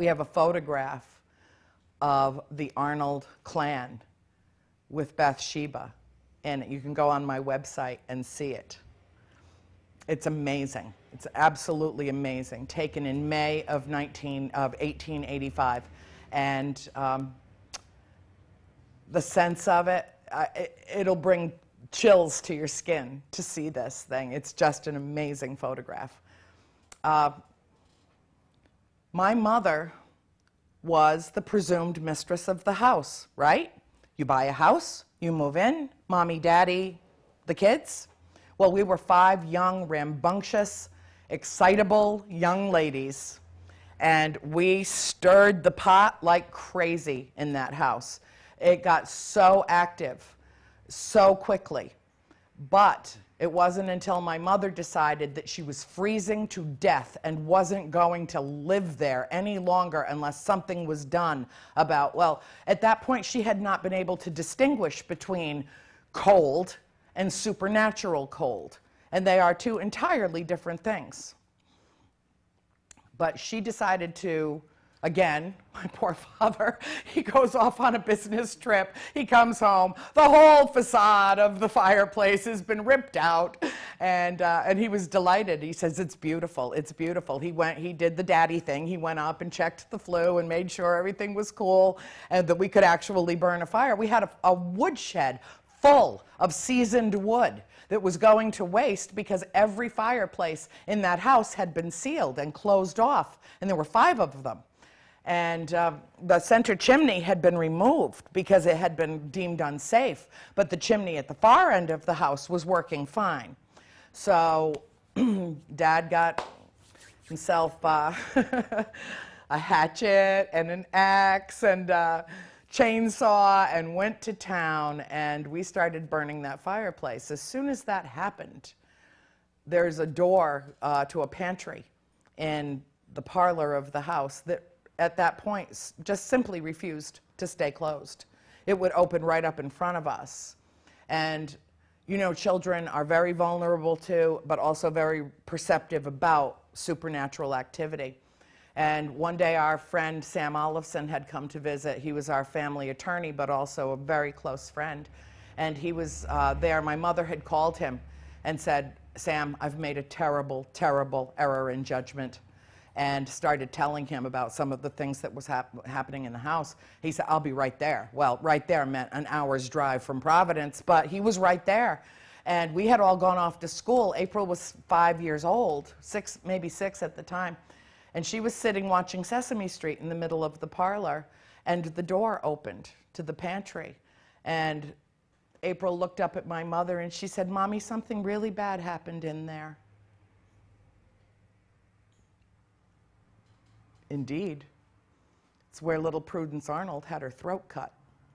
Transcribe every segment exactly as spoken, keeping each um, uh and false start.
we have a photograph of the Arnold clan with Bathsheba in it. You can go on my website and see it. It's amazing. It's absolutely amazing. Taken in May of nineteen of eighteen eighty-five, and um, the sense of it, uh, it, it'll bring chills to your skin to see this thing. It's just an amazing photograph. Uh, my mother was the presumed mistress of the house, right? You buy a house, you move in, mommy, daddy, the kids. Well, we were five young, rambunctious, excitable young ladies, and we stirred the pot like crazy in that house. It got so active so quickly. But it wasn't until my mother decided that she was freezing to death and wasn't going to live there any longer unless something was done about, well, at that point she had not been able to distinguish between cold and supernatural cold. And they are two entirely different things. But she decided to, again, my poor father, he goes off on a business trip. He comes home. The whole facade of the fireplace has been ripped out. And, uh, and he was delighted. He says, it's beautiful. It's beautiful. He went, he did the daddy thing. He went up and checked the flue and made sure everything was cool and that we could actually burn a fire. We had a, a woodshed full of seasoned wood that was going to waste because every fireplace in that house had been sealed and closed off. And there were five of them. And uh, the center chimney had been removed because it had been deemed unsafe, but the chimney at the far end of the house was working fine. So Dad got himself uh, a hatchet and an axe and a chainsaw and went to town, and we started burning that fireplace. As soon as that happened, there's a door uh, to a pantry in the parlor of the house that at that point just simply refused to stay closed. It would open right up in front of us. And you know, children are very vulnerable to, but also very perceptive about supernatural activity. And one day our friend Sam Olofsson had come to visit. He was our family attorney, but also a very close friend. And he was uh, there. My mother had called him and said, Sam, I've made a terrible, terrible error in judgment. And started telling him about some of the things that was hap happening in the house. He said, I'll be right there. Well, right there meant an hour's drive from Providence, but he was right there. And we had all gone off to school. April was five years old, six, maybe six at the time. And she was sitting watching Sesame Street in the middle of the parlor, and the door opened to the pantry. And April looked up at my mother and she said, Mommy, something really bad happened in there. Indeed, it's where little Prudence Arnold had her throat cut.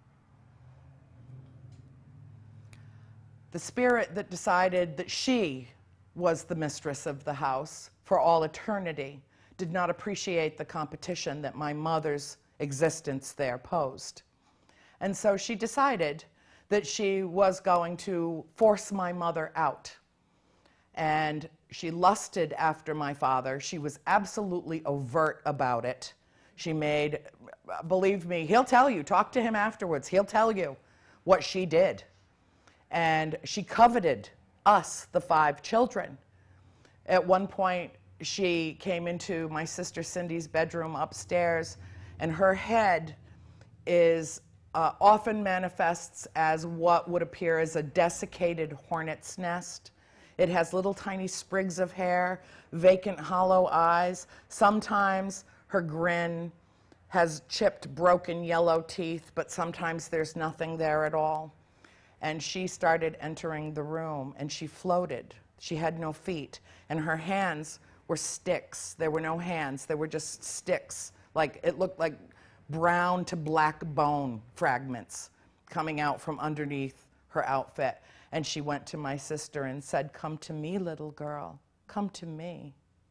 The spirit that decided that she was the mistress of the house for all eternity did not appreciate the competition that my mother's existence there posed. And so she decided that she was going to force my mother out. And she lusted after my father. She was absolutely overt about it. She made, believe me, he'll tell you, talk to him afterwards, he'll tell you what she did. And she coveted us, the five children. At one point, she came into my sister Cindy's bedroom upstairs, and her head is uh, often manifests as what would appear as a desiccated hornet's nest. It has little tiny sprigs of hair, vacant hollow eyes. Sometimes her grin has chipped, broken yellow teeth, but sometimes there's nothing there at all. And she started entering the room, and she floated. She had no feet, and her hands were sticks. There were no hands. There were just sticks. Like, it looked like brown to black bone fragments coming out from underneath her outfit. And she went to my sister and said, come to me, little girl. Come to me.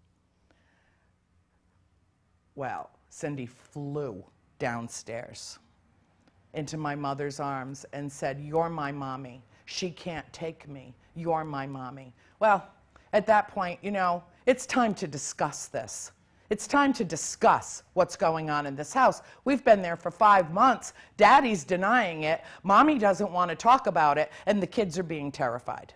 Well, Cindy flew downstairs into my mother's arms and said, you're my mommy. She can't take me. You're my mommy. Well, at that point, you know, it's time to discuss this. It's time to discuss what's going on in this house. We've been there for five months. Daddy's denying it. Mommy doesn't want to talk about it, and the kids are being terrified.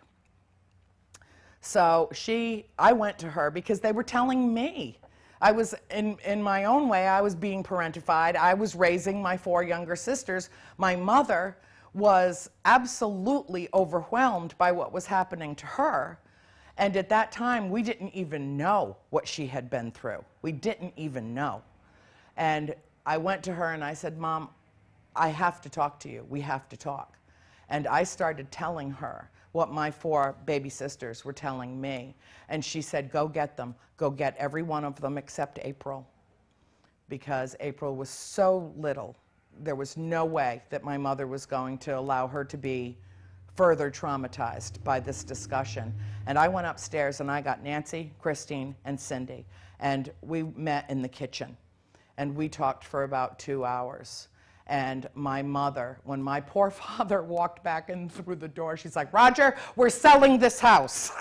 So she, I went to her because they were telling me. I was, in, in my own way, I was being parentified. I was raising my four younger sisters. My mother was absolutely overwhelmed by what was happening to her. And at that time, we didn't even know what she had been through. We didn't even know. And I went to her and I said, Mom, I have to talk to you. We have to talk. And I started telling her what my four baby sisters were telling me. And she said, go get them. Go get every one of them except April. Because April was so little. There was no way that my mother was going to allow her to be further traumatized by this discussion. And I went upstairs and I got Nancy, Christine, and Cindy. And we met in the kitchen. And we talked for about two hours. And my mother, when my poor father walked back in through the door, she's like, Roger, we're selling this house.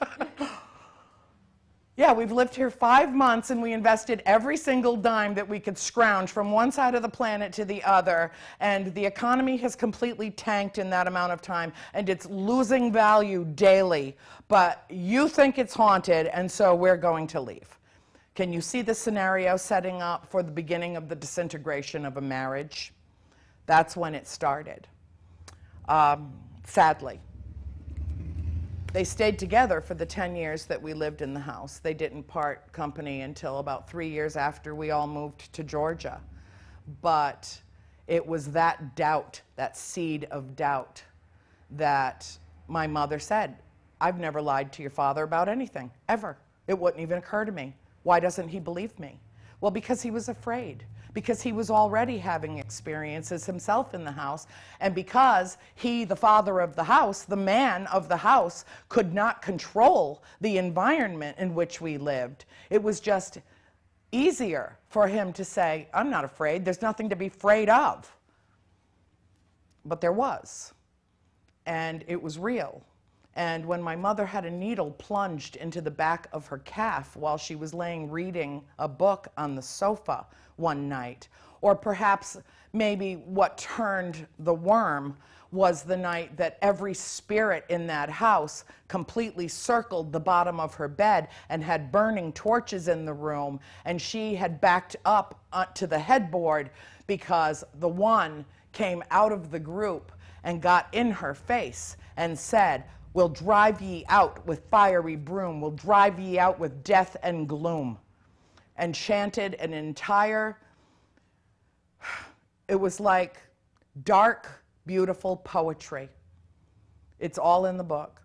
Yeah, we've lived here five months and we invested every single dime that we could scrounge from one side of the planet to the other, and the economy has completely tanked in that amount of time, and it's losing value daily. But you think it's haunted, and so we're going to leave. Can you see the scenario setting up for the beginning of the disintegration of a marriage? That's when it started, um, sadly. They stayed together for the ten years that we lived in the house. They didn't part company until about three years after we all moved to Georgia. But it was that doubt, that seed of doubt, that my mother said, I've never lied to your father about anything, ever. It wouldn't even occur to me. Why doesn't he believe me? Well, because he was afraid. Because he was already having experiences himself in the house, and because he, the father of the house, the man of the house, could not control the environment in which we lived. It was just easier for him to say, I'm not afraid, there's nothing to be afraid of. But there was, and it was real. And when my mother had a needle plunged into the back of her calf while she was laying reading a book on the sofa one night, or perhaps maybe what turned the worm was the night that every spirit in that house completely circled the bottom of her bed and had burning torches in the room, and she had backed up uh, to the headboard because the one came out of the group and got in her face and said, we'll drive ye out with fiery broom, we'll drive ye out with death and gloom, and chanted an entire, it was like dark, beautiful poetry. It's all in the book.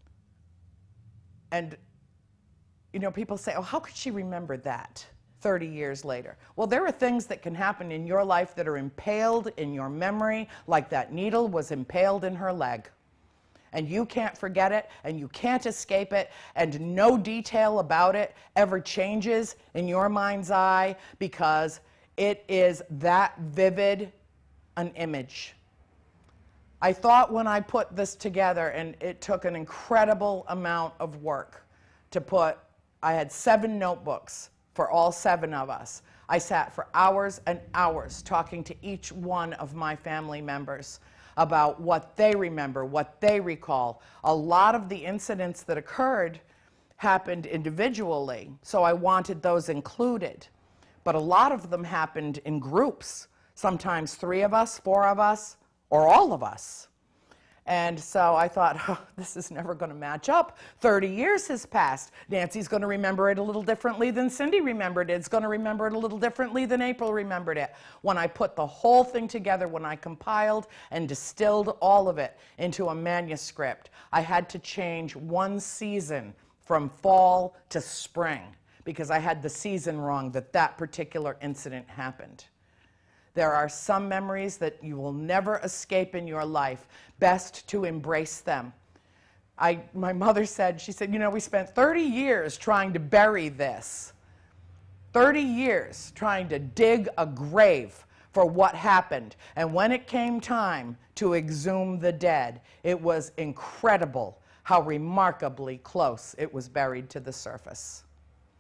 And, you know, people say, oh, how could she remember that thirty years later? Well, there are things that can happen in your life that are impaled in your memory, like that needle was impaled in her leg. And you can't forget it, and you can't escape it, and no detail about it ever changes in your mind's eye because it is that vivid an image. I thought when I put this together, and it took an incredible amount of work to put, I had seven notebooks for all seven of us. I sat for hours and hours talking to each one of my family members about what they remember, what they recall. A lot of the incidents that occurred happened individually, so I wanted those included. But a lot of them happened in groups, sometimes three of us, four of us, or all of us. And so I thought, oh, this is never going to match up. thirty years has passed. Nancy's going to remember it a little differently than Cindy remembered it. It's going to remember it a little differently than April remembered it. When I put the whole thing together, when I compiled and distilled all of it into a manuscript, I had to change one season from fall to spring because I had the season wrong that that particular incident happened. There are some memories that you will never escape in your life. Best to embrace them. I, my mother said, she said, you know, we spent thirty years trying to bury this. thirty years trying to dig a grave for what happened. And when it came time to exhume the dead, it was incredible how remarkably close it was buried to the surface.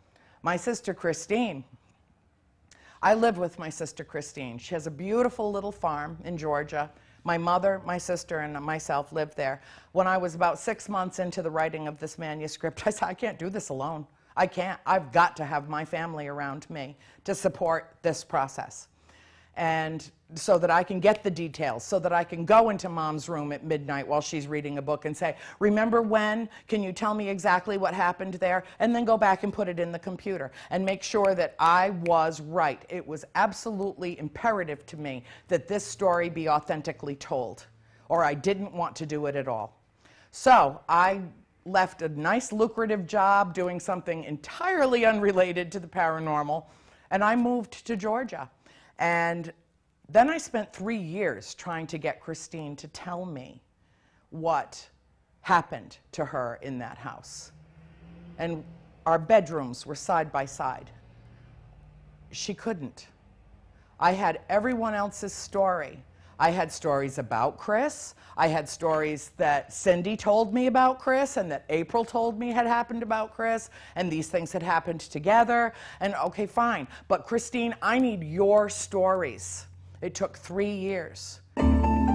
My sister Christine, I live with my sister Christine. She has a beautiful little farm in Georgia. My mother, my sister, and myself lived there. When I was about six months into the writing of this manuscript, I said, I can't do this alone. I can't. I've got to have my family around me to support this process. And so that I can get the details, so that I can go into Mom's room at midnight while she's reading a book and say, remember when? Can you tell me exactly what happened there? And then go back and put it in the computer and make sure that I was right. It was absolutely imperative to me that this story be authentically told, or I didn't want to do it at all. So I left a nice lucrative job doing something entirely unrelated to the paranormal, and I moved to Georgia. And then I spent three years trying to get Christine to tell me what happened to her in that house. And our bedrooms were side by side. She couldn't. I had everyone else's story. I had stories about Chris. I had stories that Cindy told me about Chris and that April told me had happened about Chris, and these things had happened together. And okay, fine. But Christine, I need your stories. It took three years.